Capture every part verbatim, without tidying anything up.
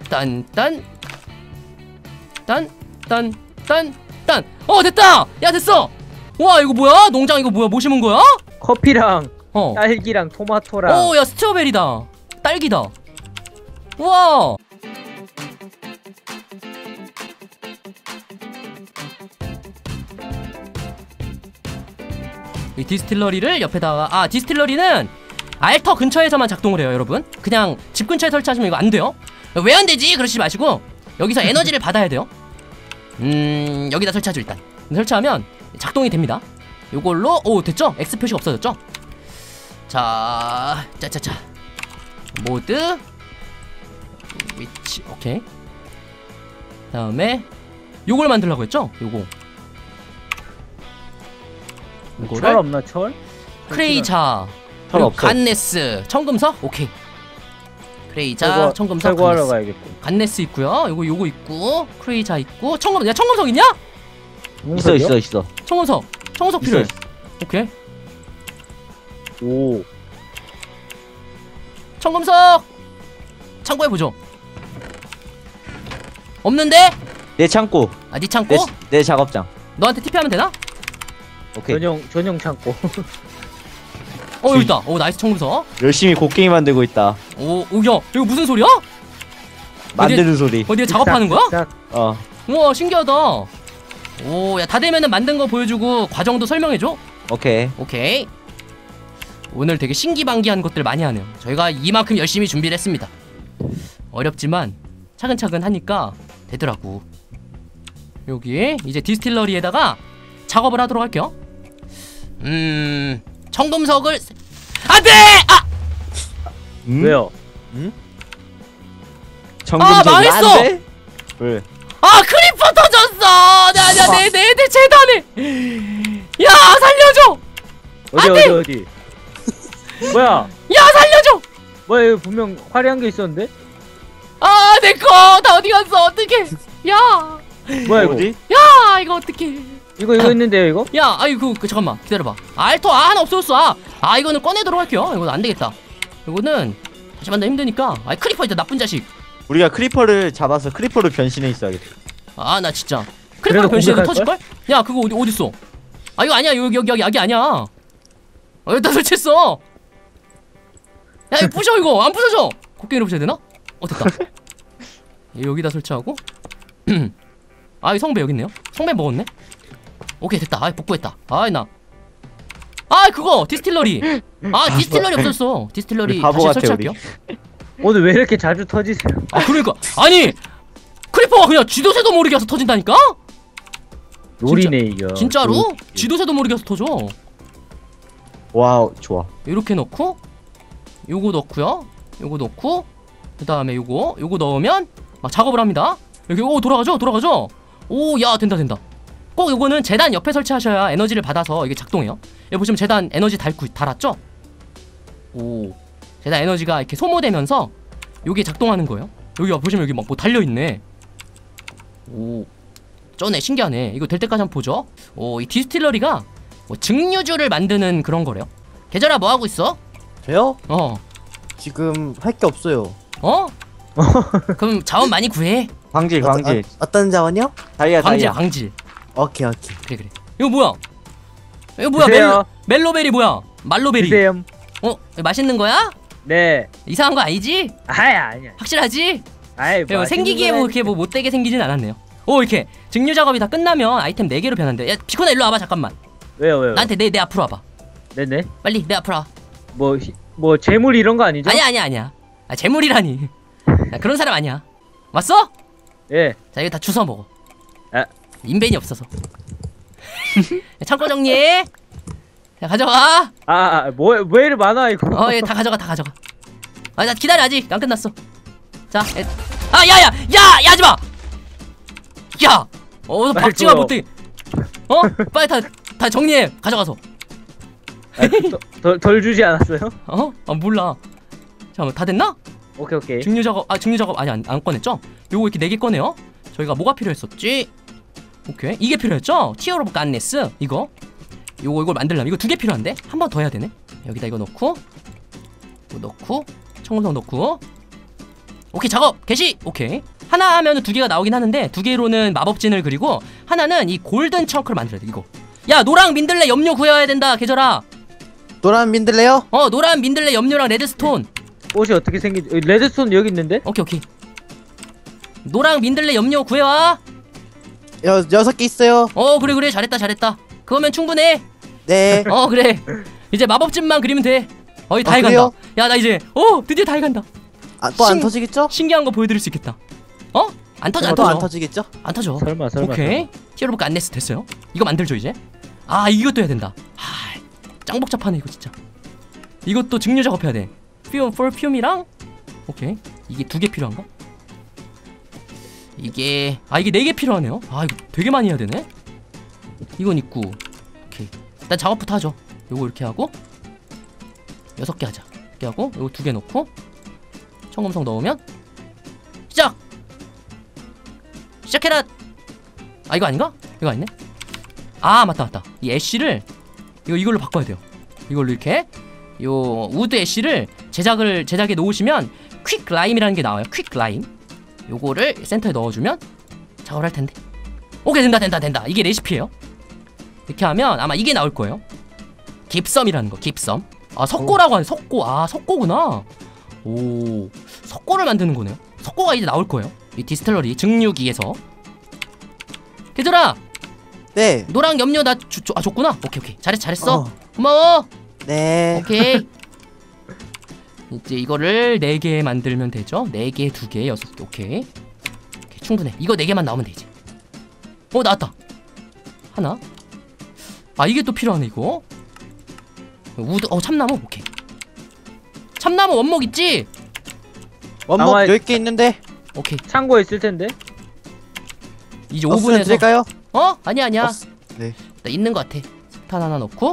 딴딴 딴 딴 딴 딴. 어 됐다. 야 됐어. 와 이거 뭐야? 농장 이거 뭐야? 뭐 심은 거야? 커피랑 어. 딸기랑 토마토랑. 오 야 스트로베리다. 딸기다. 와. 이 디스틸러리를 옆에다가, 아 디스틸러리는 알터 근처에서만 작동을 해요 여러분. 그냥 집 근처에 설치하시면 이거 안 돼요. 왜 안 되지? 그러시지 마시고 여기서 에너지를 받아야 돼요. 음 여기다 설치하죠. 일단 설치하면 작동이 됩니다. 요걸로, 오 됐죠? X 표시가 없어졌죠? 자 짜짜짜 모드 위치 오케이. 다음에 요걸 만들려고 했죠? 요거 요거를 철 없나 철? 크레이자 철 없어. 간네스 청금석 오케이. 크레이자 철거, 청금석 철거하러 간네스. 가야겠고. 간네스 있고요. 요거 요거 있고 크레이자 있고 청금 야 청금석 있냐? 있어 있어 있어. 청금석 청금석 필요해. 있어. 오케이. 오. 청금석 창고에 보죠. 없는데? 내 창고. 아 니 창고? 내, 내 작업장. 너한테 티피하면 되나? 오케이. 전용 전용 창고. 어 여기 있다. 오 나이스 청금석. 열심히 곡괭이 만들고 있다. 오, 오, 야, 이거 무슨 소리야? 만드는 소리. 어디에 작업하는 거야? 싹, 어. 우와, 신기하다. 오, 야, 다 되면은 만든 거 보여주고 과정도 설명해줘. 오케이. 오케이. 오늘 되게 신기방기한 것들 많이 하네요. 저희가 이만큼 열심히 준비를 했습니다. 어렵지만 차근차근 하니까 되더라고. 여기 이제 디스틸러리에다가 작업을 하도록 할게요. 음... 청금석을 안돼! 아! 음? 왜요? 응? 청금석 아, 망했어! 안 돼? 왜? 아 크리퍼 터졌어! 내내내 재단에! 야 살려줘! 어디 안 돼! 어디 어디? 뭐야? 야 살려줘! 뭐야 이거 분명 화려한 게 있었는데? 아 내꺼 다 어디 갔어? 어떡해? 야! 뭐야 이거? 어디? 야 이거 어떡해? 이거 이거 있는데요 이거? 야 아이고 그, 잠깐만 기다려봐. 알터 아 하나 없어졌어. 아, 아 이거는 꺼내도록 할게요. 이건 안 되겠다. 이거는 다시 만나 힘드니까. 아 크리퍼 있다 나쁜 자식. 우리가 크리퍼를 잡아서 크리퍼로 변신해 있어야겠다. 아 나 진짜 크리퍼 변신해도 터질걸? 야 그거 어디 어딨어? 아 이거 아니야 여기 여기 여기 여기 아니야. 아 여기다 설치했어. 야 이거 부셔 이거 안 부서져. 곡괭이로 부셔야 되나? 어 됐다. 여기다 설치하고. 아 이 성배 여기 있네요. 성배 먹었네. 오케이 됐다. 아 복구했다. 아이 나. 아 그거 디스틸러리. 아 디스틸러리 없었어. 디스틸러리 바보 다시 같아, 설치할게요. 오늘 왜 이렇게 자주 터지세요? 아 그러니까 아니 크리퍼가 그냥 쥐도새도 모르게 와서 터진다니까? 롤이네 이거. 진짜로? 오. 쥐도새도 모르게 와서 터져. 와우 좋아. 이렇게 넣고 요거 넣고요. 요거 넣고 그 다음에 요거 요거 넣으면 막 작업을 합니다. 여기 오 돌아가죠 돌아가죠. 오 야 된다 된다. 꼭 요거는 재단 옆에 설치하셔야 에너지를 받아서 이게 작동해요. 여기 보시면 재단 에너지 달고 달았죠? 오 재단 에너지가 이렇게 소모되면서 요게 작동하는 거예요. 여기 보시면 여기 막 뭐 달려있네. 오 쩌네 신기하네. 이거 될 때까지 한번 보죠. 오 이 디스틸러리가 뭐 증류주를 만드는 그런 거래요. 계절아 뭐 하고 있어? 저요? 어 지금 할 게 없어요. 어? 그럼 자원 많이 구해. 광질 광질. 어, 어떤 자원이요? 다이아 광질 다이아. 광질. 오케이 오케이. 그래 그래. 이거 뭐야? 이거 뭐야? 드세요. 멜, 멜로베리 뭐야? 말로베리. 드세요. 어? 이거 맛있는 거야? 네. 이상한 거 아니지? 아야 아니야. 확실하지? 아이 뭐 생기기에 뭐 이렇게 뭐 못되게 생기진 않았네요. 오 이렇게 증류 작업이 다 끝나면 아이템 네 개로 변한대. 야 비코나 일로 와봐 잠깐만. 왜요 왜요? 나한테 내 내 앞으로 와봐. 네네. 빨리 내 앞으로 와. 뭐 뭐 재물 이런 거 아니죠? 아니야 아니야 아니야. 아 재물이라니. 야, 그런 사람 아니야. 왔어? 예. 자 이거 다 주워 먹어. 아. 인벤이 없어서. 창고 정리해. 자 가져가. 아뭐왜 이리 많아 이거? 어 얘 다 가져가 다 가져가. 아 나 기다려 아직 안 끝났어. 자, 에, 아 야야 야 야 하지마. 야, 어서 박쥐가 못돼. 어? 빨리 다 다 정리해 가져가서. 아, 덜, 덜 주지 않았어요? 어? 아 몰라. 잠깐만 다 됐나? 오케이 오케이. 증류 작업 아 증류 작업 아니 안, 안 꺼냈죠? 요거 이렇게 네 개 꺼내요. 저희가 뭐가 필요했었지? 오케이 이게 필요했죠? 티어 오브 간네스 이거 요거 이걸 만들려면 이거 두 개 필요한데 한 번 더 해야 되네. 여기다 이거 넣고 이거 넣고 청금석 넣고 오케이, 작업 개시. 오케이. 하나 하면은 두 개가 나오긴 하는데 두 개로는 마법진을 그리고 하나는 이 골든 청크를 만들어야 돼. 이거. 야, 노랑 민들레 염료 구해야 된다. 계절아. 노란 민들레요? 어, 노란 민들레 염료랑 레드스톤. 옷이 어떻게 생긴? 어, 레드스톤 여기 있는데? 오케이, 오케이. 노랑 민들레 염료 구해와. 여 여섯 개 있어요. 어, 그래 그래, 잘했다 잘했다. 그거면 충분해. 네. 어, 그래. 이제 마법진만 그리면 돼. 어이, 다 아, 해간다. 그래요? 야, 나 이제 어 드디어 다 해간다. 아, 또 안 신- 터지겠죠? 신기한 거 보여드릴 수 있겠다. 어? 안 터져, 안 또 터져. 안 터지겠죠? 안 터져. 설마 설마. 오케이. 히어로북 안내스 됐어요. 이거 만들죠 이제. 아, 이것도 해야 된다. 하, 짱 복잡하네 이거 진짜. 이것도 증류 작업해야 돼. 퓨, 퍼퓸이랑 오케이. 이게 두 개 필요한가? 이게 아 이게 네 개 필요하네요. 아, 이거 되게 많이 해야 되네. 이건 있고. 오케이. 일단 작업부터 하죠. 요거 이렇게 하고 여섯 개 하자. 이렇게 하고 요거 두 개 넣고 청금석 넣으면 시작. 시작해라. 아, 이거 아닌가? 이거 아니네. 아, 맞다 맞다. 이 애쉬를 이거 이걸로 바꿔야 돼요. 이걸로 이렇게 요 우드 애쉬를 제작을 제작에 놓으시면 퀵 라임이라는 게 나와요. 퀵 라임. 요거를 센터에 넣어주면 작업을 할 텐데. 오케이, 된다 된다 된다. 이게 레시피예요. 이렇게 하면 아마 이게 나올 거예요. 깁섬이라는 거. 깁섬. 아, 석고라고 하네. 석고. 아, 석고구나. 오, 석고를 만드는 거네요. 석고가 이제 나올 거예요. 이 디스틸러리 증류기에서. 걔들아, 네. 노랑 염료 나 주, 주, 아 줬구나. 오케이 오케이, 잘했어 잘했어. 어. 고마워. 네. 오케이. 이제 이거를 네 개 만들면 되죠. 네 개, 두 개, 여섯 개. 오케이. 오케이, 충분해. 이거 네 개만 나오면 돼 이제. 어, 나왔다. 하나. 아, 이게 또 필요하네 이거. 우드. 어, 참나무. 오케이. 참나무 원목 있지? 원목 나와- 열 개 있는데. 오케이. 창고에 있을 텐데. 이제 없으면 오븐에서. 드릴까요? 어? 아니야 아니야. 없- 네. 나 있는 것 같아. 석탄 하나 넣고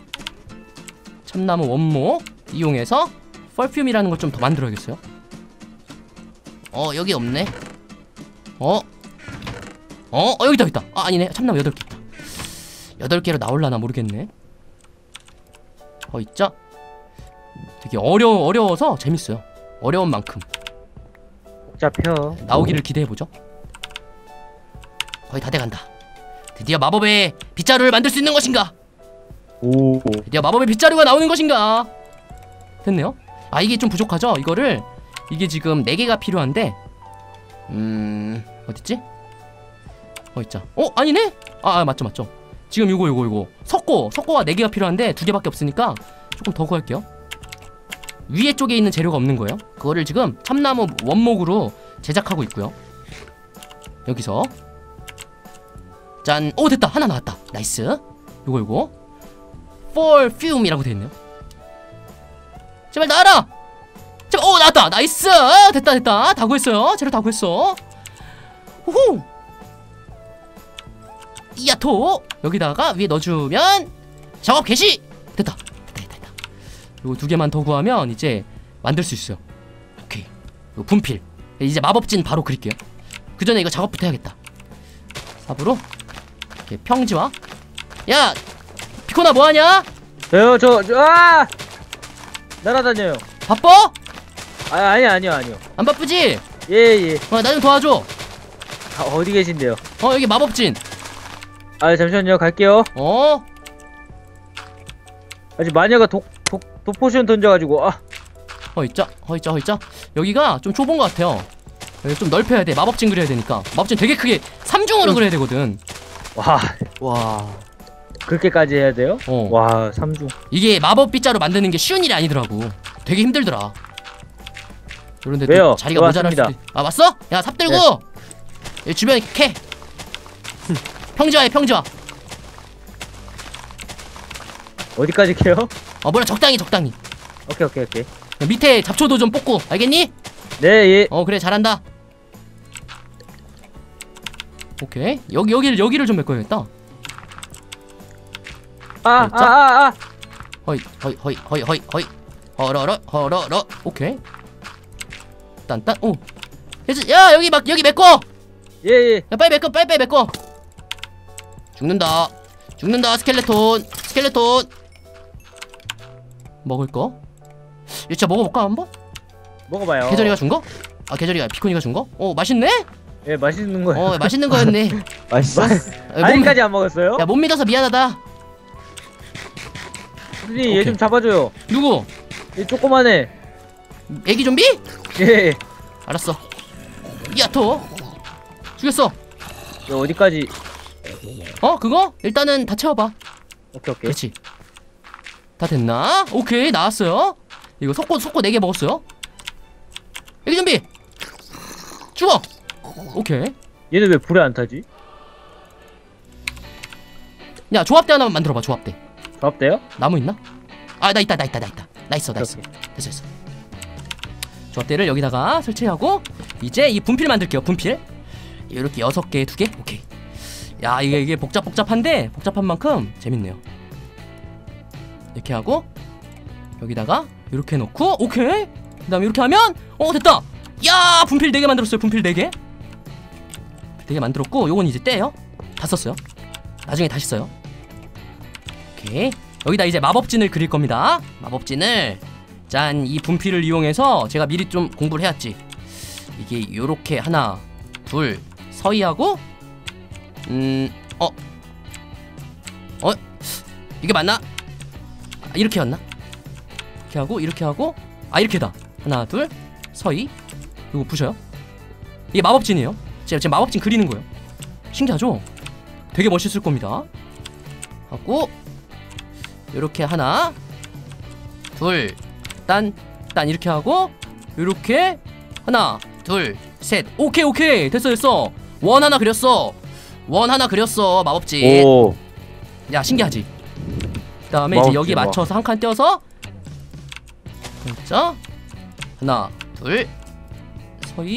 참나무 원목 이용해서 퍼퓸이라는 걸 좀 더 만들어야겠어요. 어, 여기 없네. 어? 어? 어, 여기 있다 여기 있다. 아, 아니네. 참나무 여덟 개 있다. 여덟 개로 나올라나 모르겠네. 어, 있죠? 되게 어려, 어려워서 재밌어요. 어려운 만큼 잡혀. 나오기를 기대해보죠. 거의 다 돼간다. 드디어 마법의 빗자루를 만들 수 있는 것인가? 오. 드디어 마법의 빗자루가 나오는 것인가? 됐네요. 아, 이게 좀 부족하죠? 이거를 이게 지금 네 개가 필요한데 음... 어딨지? 어, 있자. 어? 아니네? 아, 아, 맞죠 맞죠. 지금 요거 요거 요거 석고 석고가 네 개가 필요한데 두 개밖에 없으니까 조금 더 구할게요. 위에 쪽에 있는 재료가 없는 거예요. 그거를 지금 참나무 원목으로 제작하고 있고요. 여기서 짠! 오, 됐다! 하나 나왔다. 나이스. 요거 요거 퍼퓸이라고 되어있네요. 제발 나와라! 제발! 오, 나왔다! 나이스! 됐다 됐다. 다 구했어요. 재료 다 구했어. 호호! 이야토! 여기다가 위에 넣어주면 작업 개시! 됐다. 됐다 됐다 됐다. 요거 두 개만 더 구하면 이제 만들 수 있어요. 오케이. 요 분필. 이제 마법진 바로 그릴게요. 그 전에 이거 작업부터 해야겠다. 삽으로 이렇게 평지화. 야! 피코나 뭐하냐? 저요 저 저 아! 날아다녀요. 바빠? 아 아니 아니요 아니요. 안 바쁘지? 예예. 어, 나 좀 도와줘. 아, 어디 계신데요? 어, 여기 마법진. 아 잠시만요 갈게요. 어? 아직 마녀가 독독 독포션 던져가지고 아. 허있자 허있자 허있자. 여기가 좀 좁은 것 같아요. 여기 좀 넓혀야 돼. 마법진 그려야 되니까. 마법진 되게 크게 삼중으로 응. 그려야 되거든. 와 와. 그렇게까지 해야 돼요? 어. 와 삼중. 이게 마법 빗자루 만드는 게 쉬운 일이 아니더라고. 되게 힘들더라. 그런데 왜요? 또 자리가 모자랄 수도 왔습니다. 있... 아, 왔어? 야, 삽 들고 여기 주변에 캐. 평지화해 평지화. 어디까지 캐요? 어, 몰라. 적당히 적당히. 오케이 오케이 오케이. 밑에 잡초도 좀 뽑고. 알겠니? 네 예. 어, 그래. 잘한다. 오케이. 여기 여기를 여기를 좀 메꿔야겠다. 아 자. 아 아 아. 허이 허이 허이 허이 허이 허이 허러러 허러러. 오케이. 딴딴. 오. 해주- 야, 여기 막 여기 메꿔. 예예. 야, 빨리 메꿔 빨리 빨리 메꿔. 죽는다 죽는다. 스켈레톤 스켈레톤. 먹을 거 이거 진짜 먹어볼까 한번? 먹어봐요. 계절이가 준 거? 아 계절이가 피코니가 준 거? 어 맛있네? 예, 맛있는 거예요. 어 맛있는 거였네. 맛있어? 아, 못, 아직까지 안 먹었어요? 야 못 믿어서 미안하다. 선생님, 얘 오케이. 좀 잡아줘요. 누구? 얘 조그만해. 애기 좀비? 예. 알았어. 야토 죽였어. 너 어디까지? 어 그거? 일단은 다 채워봐. 오케이, 오케이. 그렇지. 다 됐나? 오케이 나왔어요. 이거 속고 속고 네 개 먹었어요. 애기 좀비 죽어. 오케이. 얘는 왜 불에 안 타지? 야 조합대 하나만 만들어봐. 조합대. 잡대요? 나무 있나? 아 나 있다 나 있다 나 있다 나 있어 나 있어. 오케이. 됐어 됐어. 조합대를 여기다가 설치하고 이제 이 분필 만들게요. 분필 이렇게 여섯 개 두 개. 오케이. 야 이게 이게 복잡 복잡한데 복잡한 만큼 재밌네요. 이렇게 하고 여기다가 이렇게 놓고 오케이. 그다음에 이렇게 하면 어 됐다. 야 분필 네 개 만들었어요. 분필 네 개. 네 개 만들었고 요건 이제 떼요. 다 썼어요. 나중에 다시 써요. 오케이. 여기다 이제 마법진을 그릴 겁니다. 마법진을 짠 이 분필을 이용해서 제가 미리 좀 공부를 해왔지. 이게 요렇게 하나 둘 서희하고 음 어 어? 이게 맞나? 아, 이렇게였나? 이렇게 하고 이렇게 하고 아 이렇게다. 하나 둘 서희 이거 부셔요. 이게 마법진이에요. 제가 지금 마법진 그리는 거예요. 신기하죠? 되게 멋있을 겁니다. 하고 요렇게 하나 둘 딴 딴 이렇게 하고 요렇게 하나 둘 셋 오케이 오케이 됐어 됐어. 원 하나 그렸어. 원 하나 그렸어. 마법진. 오. 야 신기하지? 그 다음에 이제 마법진, 여기 와. 맞춰서 한 칸 떼어서 진짜 하나 둘 서희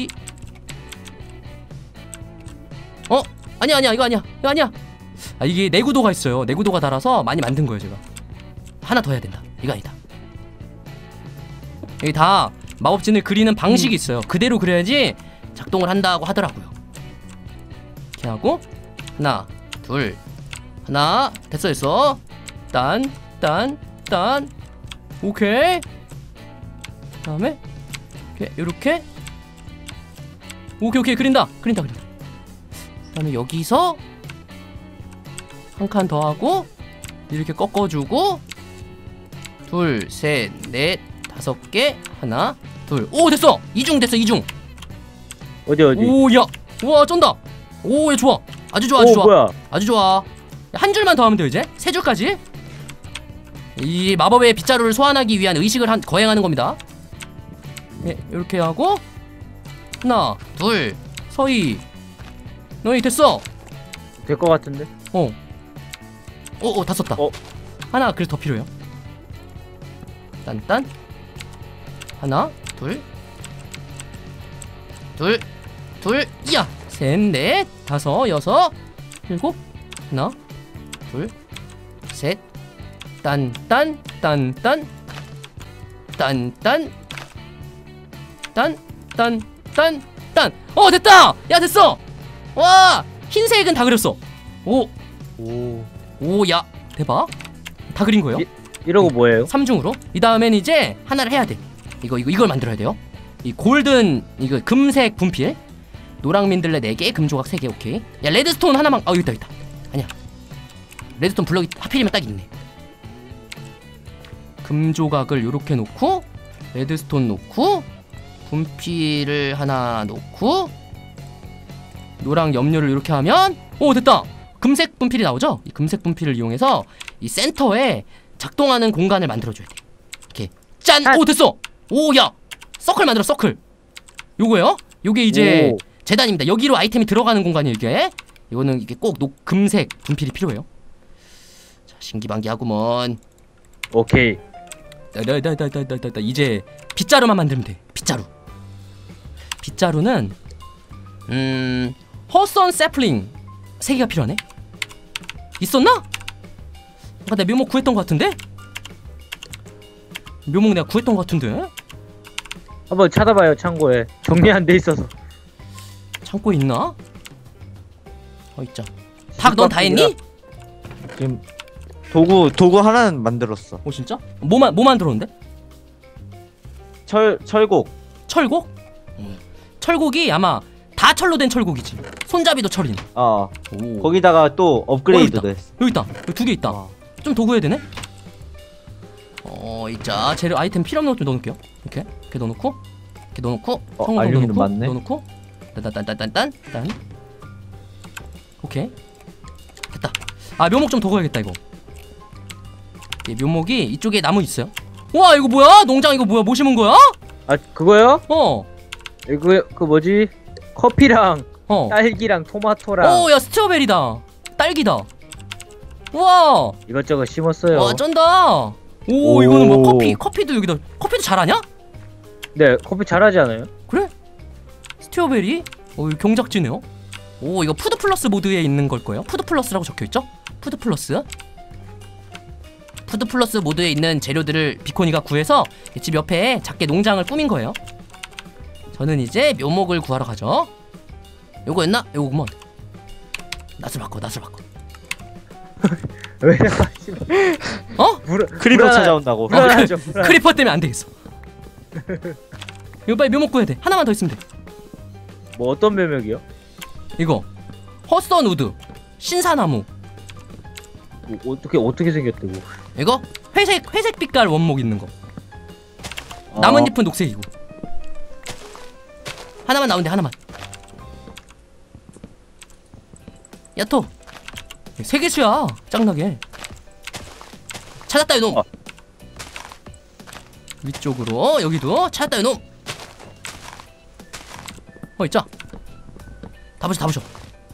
어? 아니야 아니야 이거 아니야 이거 아니야. 아 이게 내구도가 있어요. 내구도가 달아서 많이 만든 거예요 제가. 하나 더 해야 된다. 이거 아니다. 여기 다 마법진을 그리는 방식이 있어요. 그대로 그려야지 작동을 한다고 하더라고요. 이렇게 하고 하나 둘 하나 됐어 됐어. 딴 딴 딴 오케이. 그 다음에 이렇게 요렇게 오케이 오케이 그린다 그린다 그린다. 그 다음에 여기서 한 칸 더 하고 이렇게 꺾어주고 둘 셋 넷 다섯 개 하나 둘 오 됐어. 이중 됐어 이중. 어디, 어디? 오야 우와 쩐다. 오야 좋아 아주 좋아 아주 오, 좋아 뭐야? 아주 좋아. 한 줄만 더 하면 돼요 이제 세 줄까지. 이 마법의 빗자루를 소환하기 위한 의식을 한, 거행하는 겁니다. 네, 이렇게 하고 하나 둘 서희 너희 됐어. 될 것 같은데? 어. 어, 어, 다 썼다. 어. 하나 그래도 더 필요해요. 딴딴 하나 둘 둘 둘 이야 셋 넷 다섯 여섯 일곱 하나 둘 셋 딴딴 딴딴 딴딴 딴딴 딴딴 어 됐다. 야 됐어. 와 흰색은 다 그렸어. 오 오. 오야 대박. 다 그린 거예요. 이- 이러고 뭐예요? 삼중으로. 이 다음엔 이제 하나를 해야 돼. 이거 이거 이걸 만들어야 돼요. 이 골든 이거 금색 분필 노랑 민들레 네 개 금조각 세 개. 오케이. 야 레드스톤 하나만. 아 여기 있다 여기 있다. 아니야 레드스톤 블럭이 하필이면 딱 있네. 금조각을 요렇게 놓고 레드스톤 놓고 분필을 하나 놓고 노랑 염료를 이렇게 하면 오 됐다. 금색 분필이 나오죠? 이 금색 분필을 이용해서 이 센터에 작동하는 공간을 만들어줘야 돼. 이렇게 짠! 아. 오 됐어! 오야! 서클 만들어 서클. 요거요? 요게 이제 오. 재단입니다. 여기로 아이템이 들어가는 공간이 이게. 이거는 이게 꼭 녹, 금색 분필이 필요해요. 자 신기반기하구먼. 오케이. 따다다다다다다. 이제 빗자루만 만들면 돼. 빗자루. 빗자루는 음 허선 세플링 세 개가 필요하네. 있었나? 아까 내가 묘목 구했던 것 같은데? 묘목 내가 구했던 것 같은데? 한번 찾아봐요, 창고에. 정리 안 돼 있어서. 창고에 있나? 어 있자. 닭 넌 다 했니? 지금 도구 도구 하나는 만들었어. 어 진짜? 뭐만 뭐 만들었는데? 철 철곡. 철곡? 음. 철곡이 아마 다 철로 된 철곡이지. 손잡이도 철인. 어 오. 거기다가 또 업그레이드도 어, 했어. 여기 있다. 여기 두 개 있다. 좀 더 구해야 되네. 어, 이자 재료 아이템 필요 없는 것 좀 넣어놓을게요. 이렇게 이렇게 넣어놓고 이렇게 넣어놓고 어, 성공도 알루미늄 넣어놓고 맞네. 넣어놓고 딴딴딴딴딴 딴. 오케이 됐다. 아 묘목 좀 더 구해야겠다 이거. 예, 묘목이 이쪽에 나무 있어요. 와 이거 뭐야? 농장 이거 뭐야? 뭐 심은 거야? 아 그거요? 어. 이거 그 뭐지? 커피랑 어. 딸기랑 토마토랑 오, 야 스트로베리다. 딸기다. 와. 이것저것 심었어요. 와 쩐다. 오, 오. 이거는 뭐 커피 커피도 여기다. 커피도 잘하냐? 네, 커피 잘하지 않아요? 그래? 스트로베리? 어, 이거 경작지네요. 오, 이거 푸드 플러스 모드에 있는 걸 거예요. 푸드 플러스라고 적혀 있죠? 푸드 플러스. 푸드 플러스 모드에 있는 재료들을 비코니가 구해서 집 옆에 작게 농장을 꾸민 거예요. 저는 이제 묘목을 구하러 가죠. 요거였나? 요거구먼. 낯을 바꿔, 낯을 바꿔. 왜 하시면 어? 크리퍼 불안하- 찾아온다고. 불안하죠. 불안. 크리퍼 때문에 안 되겠어. 이거 빨리 묘목 구해야 돼. 하나만 더 있으면 돼. 뭐 어떤 묘목이요? 이거 허선 우드, 신사나무. 뭐, 어떻게 어떻게 생겼다고? 이거 회색 회색 빛깔 원목 있는 거. 아. 나뭇잎은 녹색이고. 하나만 나온대 하나만. 야토. 세 개수야. 짱나게. 찾았다 이놈. 어. 위쪽으로 여기도 찾았다 이놈. 어 있자. 다 부셔 다 부셔.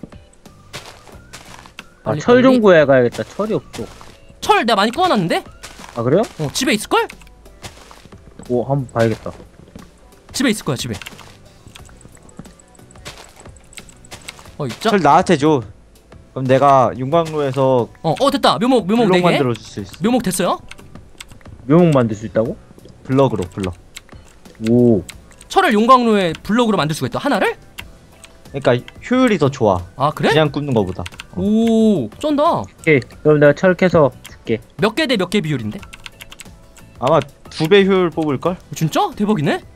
아, 빨리, 철 좀 빨리. 구해 가야겠다. 철이 없어. 철 내가 많이 구워놨는데? 아 그래요? 어 집에 있을걸? 오 한번 봐야겠다. 집에 있을 거야 집에. 어 있자. 철 나한테 줘. 그럼 내가 윤광로에서 어, 어 됐다. 묘목 묘목 블럭 네 개. 만들어 줄 수 있어. 묘목 됐어요? 묘목 만들 수 있다고? 블럭으로 블럭. 오. 철을 용광로에 블럭으로 만들 수가 있다. 하나를? 그러니까 효율이 더 좋아. 아 그래? 그냥 굽는 거보다. 오 쩐다. 오케이. 그럼 내가 철 캐서 줄게. 몇 개 대 몇 개 비율인데? 아마 두 배 효율 뽑을 걸? 진짜? 대박이네.